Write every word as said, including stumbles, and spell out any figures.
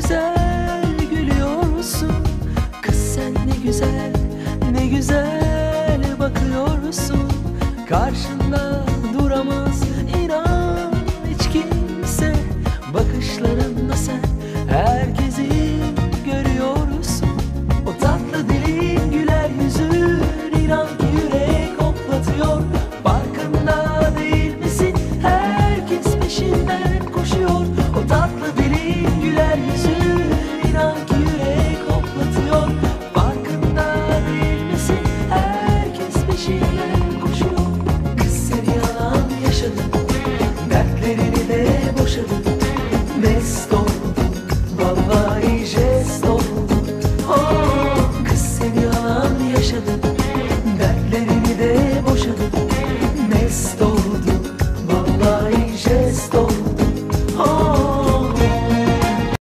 güzel gülüyorsun. Kız sen ne güzel, ne güzel bakıyorsun. Karşında duramaz inan hiç kimse. Bakışlarında sen herkesi görüyorsun. O tatlı dilin, güler yüzün, inan ki yürek hoplatıyor. Farkında değil misin? Herkes peşinden koşuyor. O tatlı dilin, güler yüzün, inan ki yürek hoplatıyor. Farkında değil misin? Herkes peşinden koşuyor. Kız seni yalan yaşadın, dertlerini de boşadın. Mest oldun, vallahi jest oldun. Oh, kız seni yalan yaşadın, dertlerini de boşadın. Mest oldun, vallahi jest oldun.